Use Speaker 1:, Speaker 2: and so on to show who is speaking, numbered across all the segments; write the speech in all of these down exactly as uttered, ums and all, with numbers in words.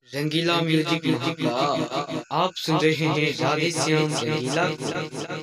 Speaker 1: रंगीला music महाका आप सुन रहे हैं राधे श्याम रंगीला को।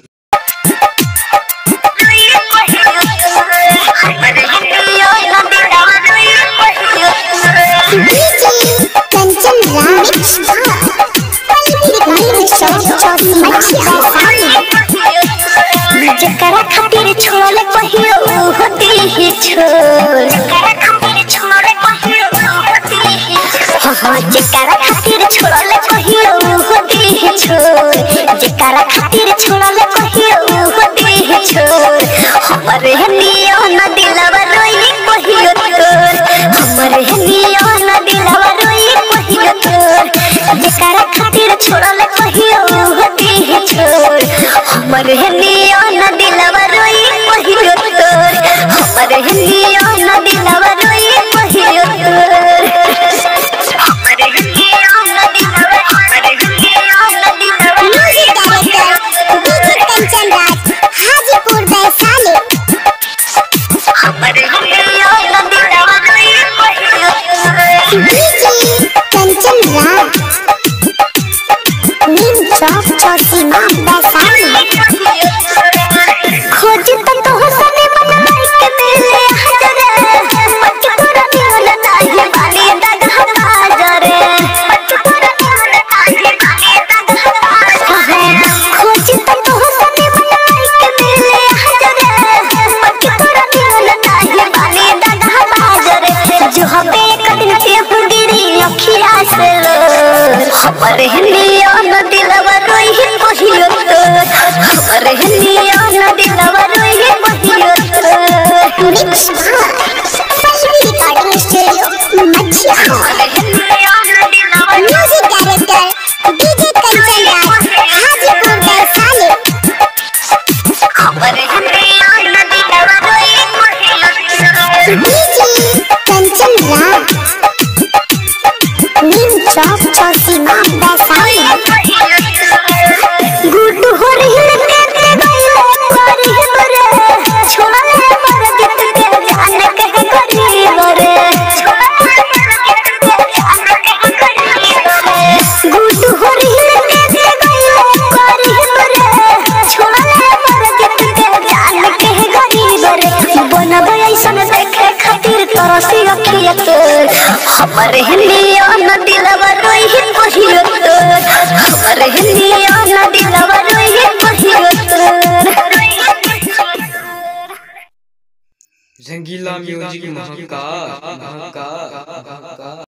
Speaker 2: जकरा खातिर छोड़ले कहियो होती ही छोड़ जकरा खातिर छोड़ले कहियो होती ही हां जकरा खातिर छोड़ले कहियो होती ही छोड़ जकरा खातिर छोड़ले कहियो होती ही छोड़ हमरे नियो न दिलवा रोई कहियो तोर हमरे नियो न दिलवा रोई कहियो तोर जकरा खातिर छोड़ले कहियो होती ही छोड़ हमरे नियो न दिलवा रोई कहियो तोर हमरे नियो न दिलवा रोई कहियो तोर हमरे नियो न दिलवा हमरे नियो न दिलवा music director DJ Kanchan Raj Hajipur Vaishali हमरे नियो न दिलवा रोई कहियो तोर डीजे कंचन राज नीम चौक चौसीमा वैशाली खोज तो तो सने मन लाइक मिले हजरे पट तोरा निहल नाही बाली दगह बाजरे पट तोरा निहल नाही बाली दगह बाजरे खोज तो तो सने मन लाइक मिले हजरे पट तोरा निहल नाही बाली दगह बाजरे जो हबे एक दिन से हुंदिरी अखिया से हमरे नियो न दिलवा रोई कहियो तोर हमरे नियो न दिलवा रोई कहियो तोर mix Pallavi recording studio Machhiya music director DJ Kanchan Raj Hajipur Vaishali हमरे नियो न दिलवा रोई कहियो तोर डीजे कंचन राज नीम चौक चौसीमा वैशाली गुड हो रही के ते गइले करी बरे छोड़ले पर गीत के जान के करी बरे छोड़ले पर गीत के जान के करी बरे गुड हो रही के ते गइले करी बरे छोड़ले पर गीत के जान के करी बरे बनबे ऐसन देखे खातिर तरसी अखिया तोर हमरे नियो न दिलवा रोई कहियो तोर हमरे नियो न दिलवा रोई कहियो तोर
Speaker 1: रंगीला म्यूजिक महाका महाका